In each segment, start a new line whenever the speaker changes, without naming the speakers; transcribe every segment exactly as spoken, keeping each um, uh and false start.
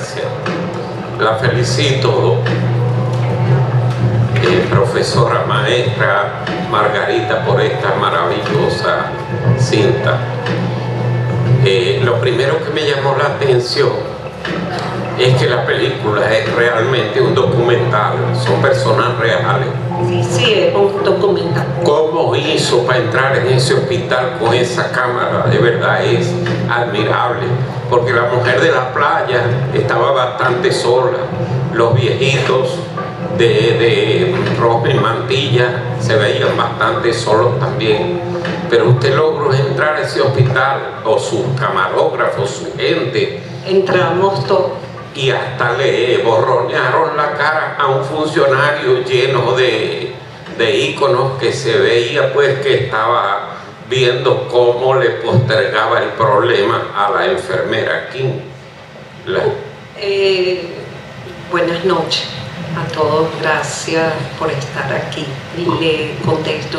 gracias. La felicito, eh, profesora maestra Margarita, por esta maravillosa cinta. Eh, lo primero que me llamó la atención es que la película es realmente un documental, son personas reales.
Sí, sí, es un documental.
¿Cómo hizo para entrar en ese hospital con esa cámara? De verdad es admirable, porque la mujer de la playa estaba bastante sola, los viejitos de, de ropa y mantilla se veían bastante solos también, pero usted logró entrar a ese hospital, o sus camarógrafos, su gente.
Entramos todos.
Y hasta le borronearon la cara a un funcionario lleno de, de íconos que se veía pues que estaba viendo cómo le postergaba el problema a la enfermera King. La...
Eh, buenas noches a todos, gracias por estar aquí. Le contesto.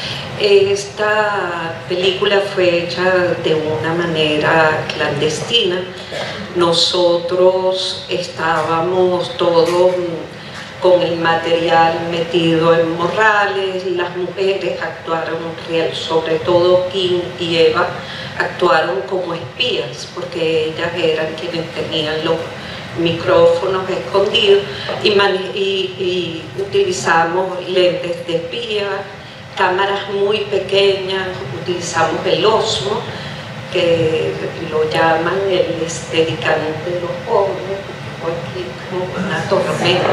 Esta película fue hecha de una manera clandestina. Nosotros estábamos todos con el material metido en morrales, las mujeres actuaron real, sobre todo Kim y Eva actuaron como espías, porque ellas eran quienes tenían los micrófonos escondidos y, y, y utilizamos lentes de espía, cámaras muy pequeñas, utilizamos el Osmo, que lo llaman el Steadicam de los pobres, aquí como una tormenta.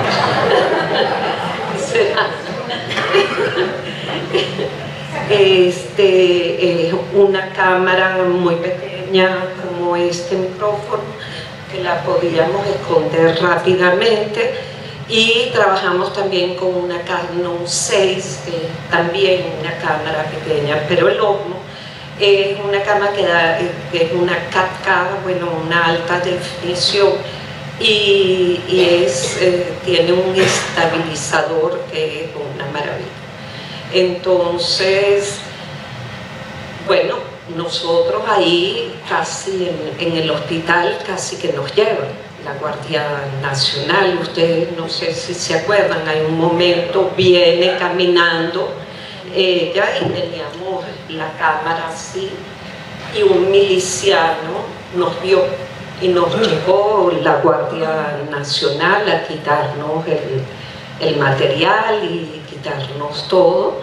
este, eh, una cámara muy pequeña como este micrófono, que la podíamos esconder rápidamente. Y trabajamos también con una Canon seis, eh, también una cámara pequeña, pero el Osmo es una cámara que, da, que es una cuatro K, bueno, una alta definición, y, y es, eh, tiene un estabilizador que es una maravilla. Entonces, bueno, nosotros ahí casi en, en el hospital casi que nos llevan la Guardia Nacional. Ustedes no sé si se acuerdan, hay un momento, viene caminando ella y teníamos la cámara así y un miliciano nos vio y nos llegó la Guardia Nacional a quitarnos el, el material y quitarnos todo,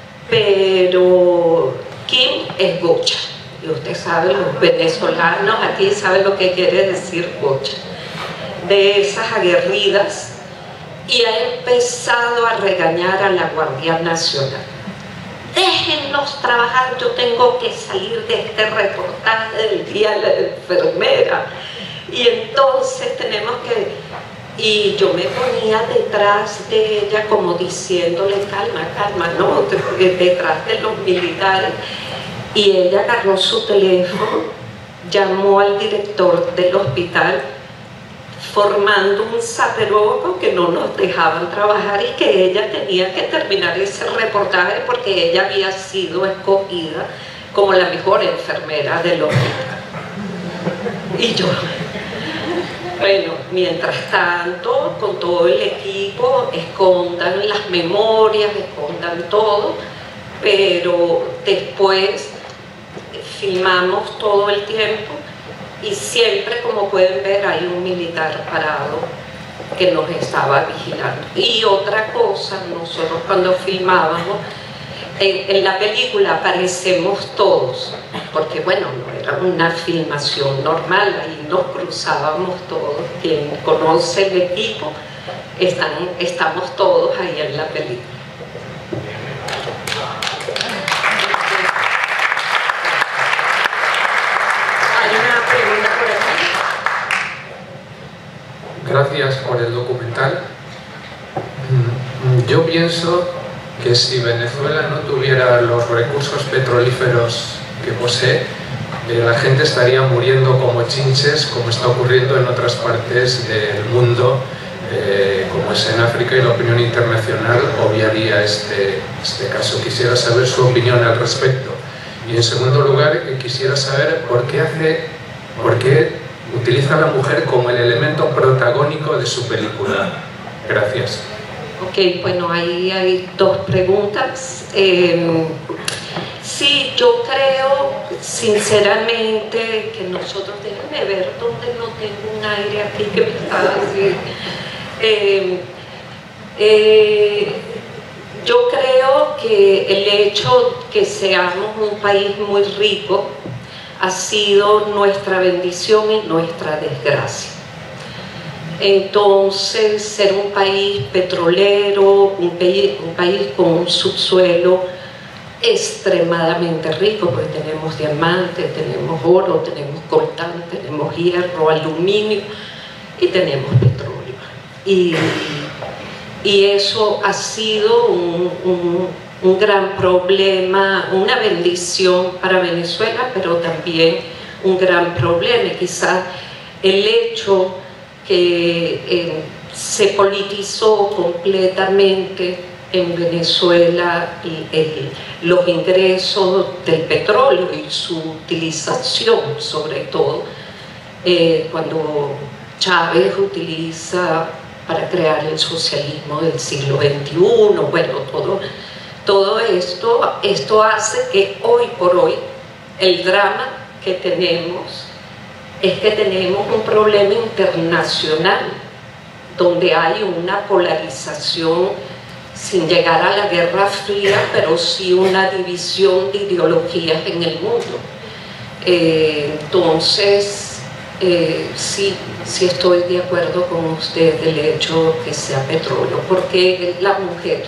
pero Kim es gocha, y usted sabe, los venezolanos aquí saben lo que quiere decir gocha, de esas aguerridas, y ha empezado a regañar a la Guardia Nacional. Déjenlos trabajar, yo tengo que salir de este reportaje del día de la enfermera, y entonces tenemos que... Y yo me ponía detrás de ella como diciéndole calma, calma, no, detrás de los militares, y ella agarró su teléfono, llamó al director del hospital, formando un zaperoco que no nos dejaban trabajar y que ella tenía que terminar ese reportaje porque ella había sido escogida como la mejor enfermera del hospital. Y yo, bueno, mientras tanto, con todo el equipo, escondan las memorias, escondan todo, pero después filmamos todo el tiempo. Y siempre, como pueden ver, hay un militar parado que nos estaba vigilando. Y otra cosa, nosotros cuando filmábamos, en, en la película aparecemos todos, porque bueno, no era una filmación normal, ahí nos cruzábamos todos. Quien conoce el equipo, están, estamos todos ahí en la película.
Gracias por el documental. Yo pienso que si Venezuela no tuviera los recursos petrolíferos que posee, eh, la gente estaría muriendo como chinches, como está ocurriendo en otras partes del mundo, eh, como es en África, y la opinión internacional obviaría este, este caso. Quisiera saber su opinión al respecto. Y en segundo lugar, eh, quisiera saber por qué hace, por qué utiliza a la mujer como el elemento protagónico de su película. Gracias.
Ok, bueno, ahí hay dos preguntas. Eh, sí, yo creo sinceramente que nosotros, déjenme ver dónde no tengo un aire aquí que me está diciendo. Eh, eh, yo creo que el hecho que seamos un país muy rico ha sido nuestra bendición y nuestra desgracia. Entonces, ser un país petrolero, un país, un país con un subsuelo extremadamente rico, porque tenemos diamantes, tenemos oro, tenemos coltán, tenemos hierro, aluminio y tenemos petróleo. Y, y eso ha sido un, un, un gran problema, una bendición para Venezuela, pero también un gran problema. Y quizás el hecho que eh, se politizó completamente en Venezuela y, el, los ingresos del petróleo y su utilización, sobre todo eh, cuando Chávez utiliza para crear el socialismo del siglo veintiuno, bueno, todo, todo esto, esto hace que hoy por hoy el drama que tenemos es que tenemos un problema internacional donde hay una polarización sin llegar a la Guerra Fría, pero sí una división de ideologías en el mundo. Eh, entonces, eh, sí, sí estoy de acuerdo con usted del hecho que sea petróleo, porque la mujer,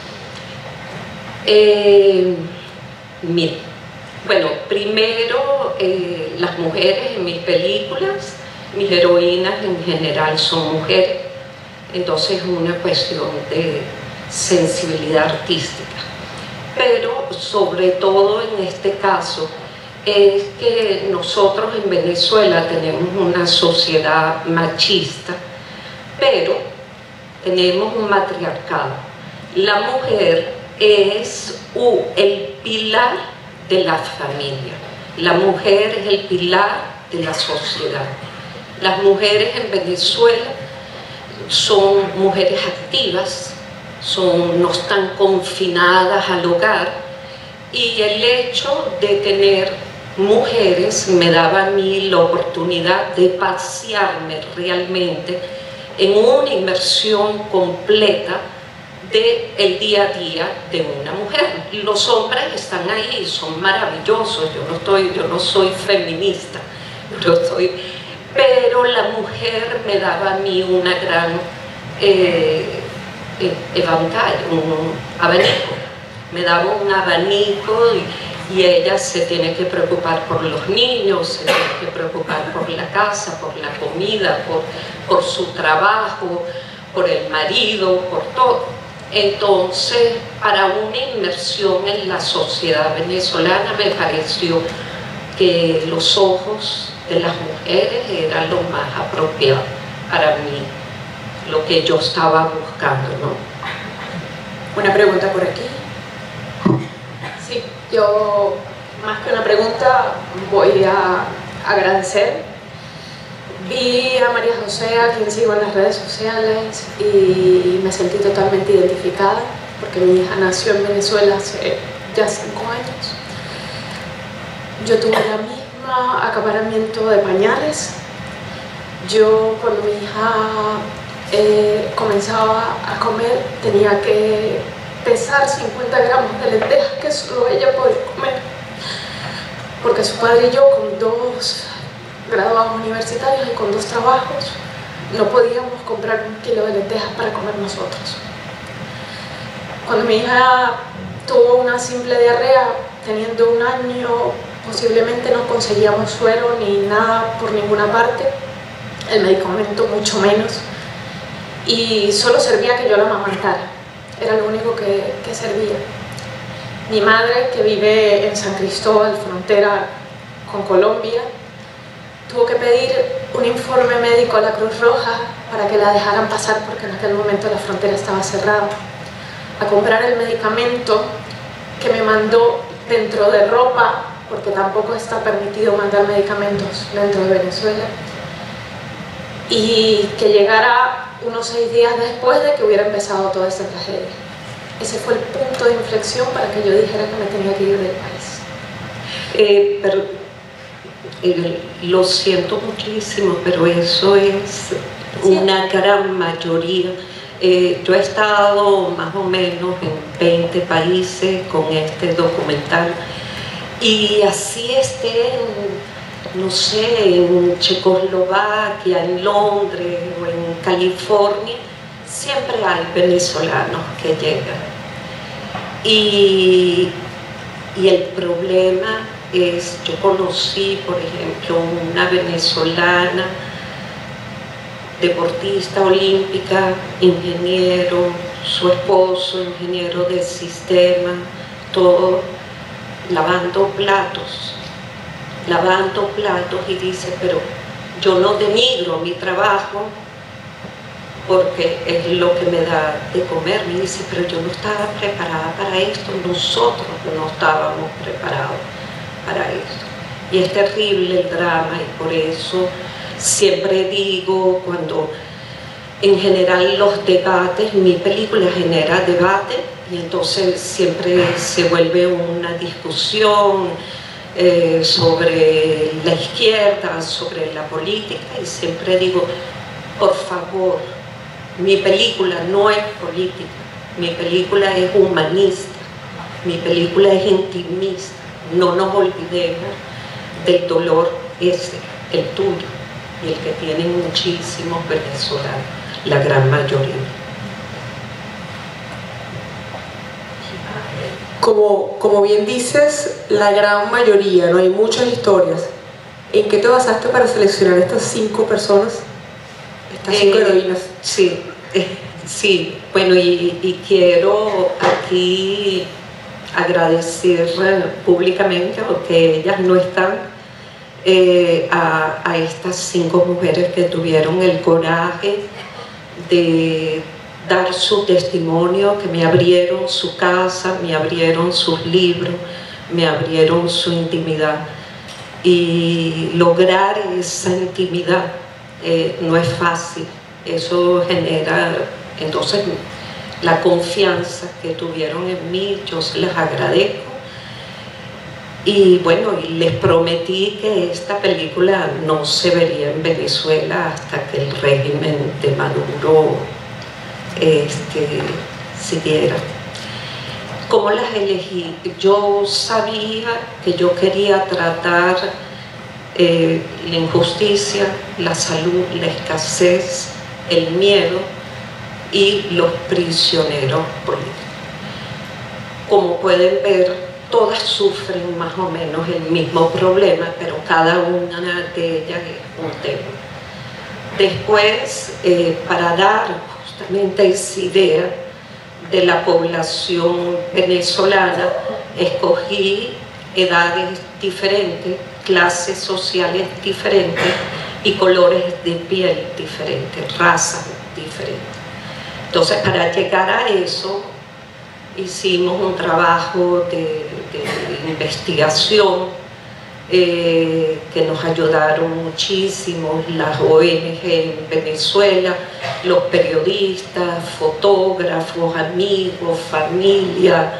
eh, mire, bueno, primero, eh, las mujeres en mis películas, mis heroínas en general son mujeres, entonces es una cuestión de sensibilidad artística. Pero sobre todo en este caso es que nosotros en Venezuela tenemos una sociedad machista, pero tenemos un matriarcado. La mujer es uh, el pilar de la familia. La mujer es el pilar de la sociedad. Las mujeres en Venezuela son mujeres activas, son, no están confinadas al hogar, y el hecho de tener mujeres me daba a mí la oportunidad de pasearme realmente en una inmersión completa del día a día de una mujer. Los hombres están ahí, son maravillosos, yo no, estoy, yo no soy feminista, yo soy, pero la mujer me daba a mí una gran eh, evangel, un abanico, me daba un abanico y, y ella se tiene que preocupar por los niños, se tiene que preocupar por la casa, por la comida, por, por su trabajo, por el marido, por todo. Entonces, para una inmersión en la sociedad venezolana me pareció que los ojos de las mujeres eran lo más apropiado para mí, lo que yo estaba buscando, ¿no?
Una pregunta por aquí. Sí, yo más que una pregunta voy a agradecer. Vi a María José, a quien sigo en las redes sociales, y me sentí totalmente identificada, porque mi hija nació en Venezuela hace ya cinco años. Yo tuve la misma acaparamiento de pañales. Yo, cuando mi hija eh, comenzaba a comer, tenía que pesar cincuenta gramos de lentejas que solo ella podía comer, porque su padre y yo, con dos graduados universitarios y con dos trabajos, no podíamos comprar un kilo de lentejas para comer nosotros. Cuando mi hija tuvo una simple diarrea, teniendo un año, posiblemente no conseguíamos suero ni nada por ninguna parte, el medicamento mucho menos, y solo servía que yo la amamantara, era lo único que, que servía. Mi madre, que vive en San Cristóbal, frontera con Colombia, tuvo que pedir un informe médico a la Cruz Roja para que la dejaran pasar, porque en aquel momento la frontera estaba cerrada, a comprar el medicamento que me mandó dentro de ropa, porque tampoco está permitido mandar medicamentos dentro de Venezuela, y que llegara unos seis días después de que hubiera empezado toda esta tragedia. Ese fue el punto de inflexión para que yo dijera que me tenía que ir del país.
Eh, pero, eh, lo siento muchísimo, pero eso es una gran mayoría. Eh, yo he estado más o menos en veinte países con este documental, y así esté en, no sé, en Checoslovaquia, en Londres o en California, siempre hay venezolanos que llegan. Y, y el problema es, yo conocí, por ejemplo, una venezolana, deportista olímpica, ingeniero, su esposo, ingeniero de sistema, todo lavando platos, lavando platos, y dice, pero yo no denigro mi trabajo porque es lo que me da de comer. Me dice, pero yo no estaba preparada para esto, nosotros no estábamos preparados para esto. Y es terrible el drama, y por eso siempre digo, cuando en general los debates, mi película genera debate, y entonces siempre se vuelve una discusión eh, sobre la izquierda, sobre la política, y siempre digo, por favor, mi película no es política, mi película es humanista, mi película es intimista. No nos olvidemos del dolor ese, el tuyo, y el que tienen muchísimos venezolanos, la gran mayoría.
Como, como bien dices, la gran mayoría, no hay muchas historias. ¿En qué te basaste para seleccionar estas cinco personas? Estas cinco
eh,
heroínas.
Sí, eh, sí, bueno, y, y quiero aquí agradecer públicamente, porque ellas no están, eh, a, a estas cinco mujeres que tuvieron el coraje de dar su testimonio, que me abrieron su casa, me abrieron sus libros, me abrieron su intimidad. Y lograr esa intimidad eh, no es fácil. Eso genera, entonces, la confianza que tuvieron en mí, yo se les agradezco. Y bueno, les prometí que esta película no se vería en Venezuela hasta que el régimen de Maduro este, siguiera. ¿Cómo las elegí? Yo sabía que yo quería tratar eh, la injusticia, la salud, la escasez, el miedo y los prisioneros políticos. Como pueden ver, todas sufren más o menos el mismo problema, pero cada una de ellas es un tema. Después, eh, para dar justamente esa idea de la población venezolana, escogí edades diferentes, clases sociales diferentes y colores de piel diferentes, razas diferentes. Entonces, para llegar a eso, hicimos un trabajo de, de investigación eh, que nos ayudaron muchísimo las O N G en Venezuela, los periodistas, fotógrafos, amigos, familia,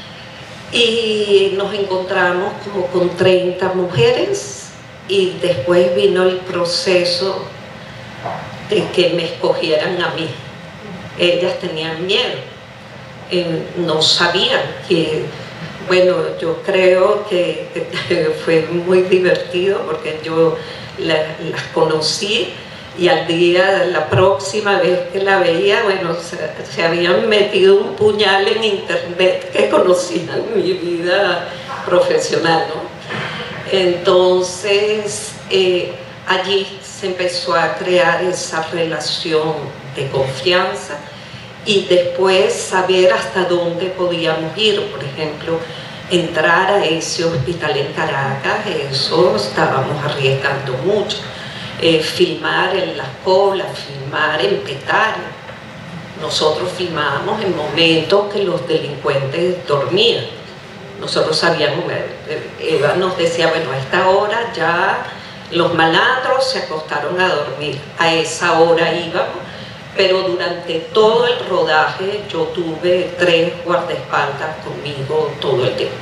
y nos encontramos como con treinta mujeres, y después vino el proceso de que me escogieran a mí. Ellas tenían miedo, eh, no sabían que, bueno, yo creo que, que fue muy divertido porque yo la, las conocí, y al día, la próxima vez que la veía, bueno, se, se habían metido un puñal en internet que conocían mi vida profesional, ¿no? Entonces, eh, allí se empezó a crear esa relación de confianza, y después saber hasta dónde podíamos ir. Por ejemplo, entrar a ese hospital en Caracas, eso estábamos arriesgando mucho. Eh, filmar en Las Coblas, filmar en Petare. Nosotros filmábamos en momentos que los delincuentes dormían. Nosotros sabíamos, Eva nos decía, bueno, a esta hora ya Los malandros se acostaron a dormir, a esa hora íbamos, pero durante todo el rodaje yo tuve tres guardaespaldas conmigo todo el tiempo.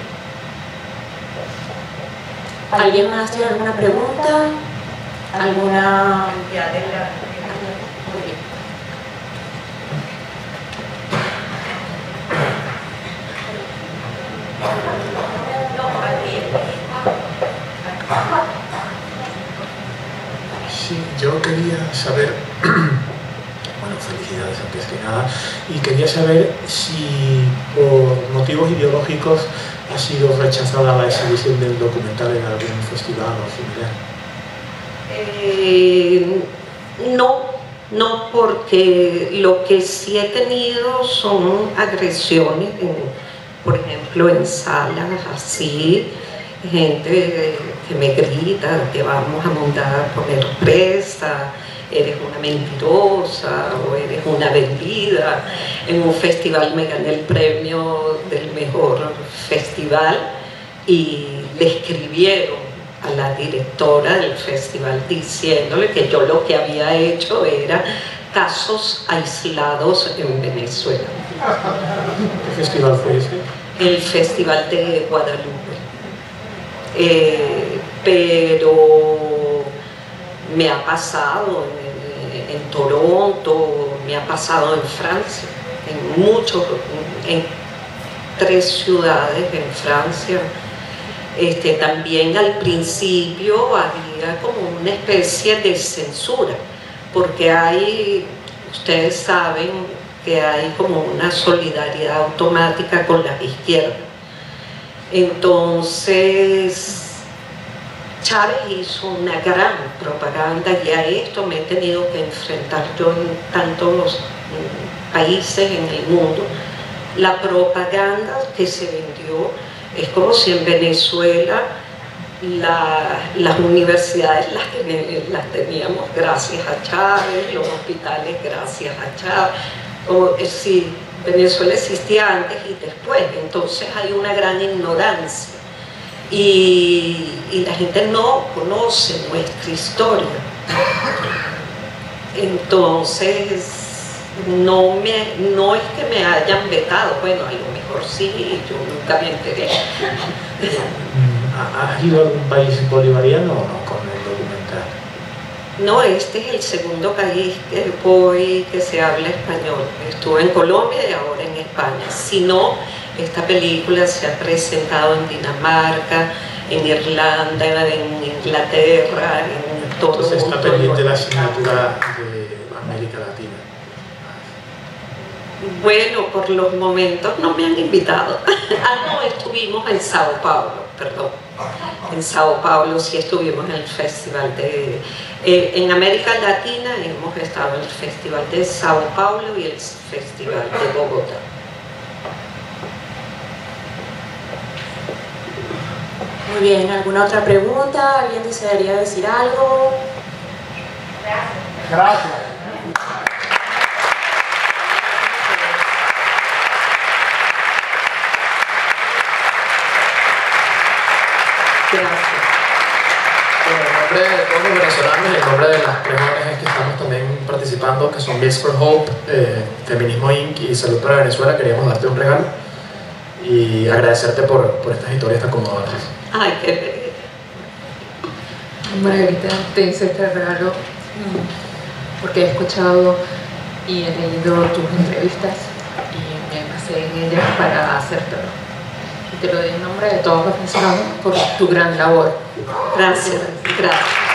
¿Alguien más tiene alguna pregunta? ¿Alguna...?
Sí, yo quería saber, bueno, felicidades antes que nada, y quería saber si por motivos ideológicos ha sido rechazada la exhibición del documental en algún festival o similar.
Eh, no, no, porque lo que sí he tenido son agresiones, en, por ejemplo, en salas así, gente que me grita que vamos a montar, poner presa, eres una mentirosa o eres una vendida. En un festival me gané el premio del mejor festival y le escribieron a la directora del festival diciéndole que yo lo que había hecho era casos aislados en Venezuela.
¿Qué festival fue ese?
El Festival de Guadalupe. Eh, pero me ha pasado en, en Toronto, me ha pasado en Francia, en muchos, en tres ciudades en Francia. Este, también al principio había como una especie de censura, porque hay, ustedes saben que hay como una solidaridad automática con la izquierda. Entonces, Chávez hizo una gran propaganda y a esto me he tenido que enfrentar yo en tantos países en el mundo. La propaganda que se vendió es como si en Venezuela la, las universidades las, ten, las teníamos gracias a Chávez, los hospitales gracias a Chávez, como si Venezuela existía antes y después. Entonces hay una gran ignorancia y, y la gente no conoce nuestra historia. Entonces no, me, no es que me hayan vetado, bueno, a lo mejor sí, yo nunca me enteré.
¿Has ido a algún país bolivariano o no con el documental?
No, este es el segundo país que voy que se habla español. Estuve en Colombia y ahora en España. Si no, esta película se ha presentado en Dinamarca, en Irlanda, en Inglaterra, en todo.
Entonces está pendiente la asignatura de América Latina.
Bueno, por los momentos no me han invitado. Ah, no, estuvimos en Sao Paulo, perdón. En Sao Paulo sí estuvimos en el festival de... Eh, en América Latina hemos estado en el festival de Sao Paulo y el festival de Bogotá.
Muy bien, ¿alguna otra pregunta? ¿Alguien desearía decir algo?
Gracias.
Gracias.
Bueno, en nombre de todos los venezolanos y en nombre de las tres O N Ges que estamos también participando, que son Meals for Hope, eh, Feminismo incorporated y Salud para Venezuela, queríamos darte un regalo y agradecerte por, por estas historias tan conmovedoras.
Ay, qué
Margarita, te hice este regalo porque he escuchado y he leído tus entrevistas y me basé en ellas para hacértelo. Y te lo doy en nombre de todos los venezolanos por tu gran labor.
Gracias, gracias.